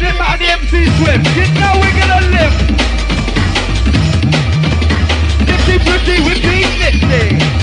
Them and the MC Swift. You know we're gonna live. Nifty, pretty, whippy, nifty.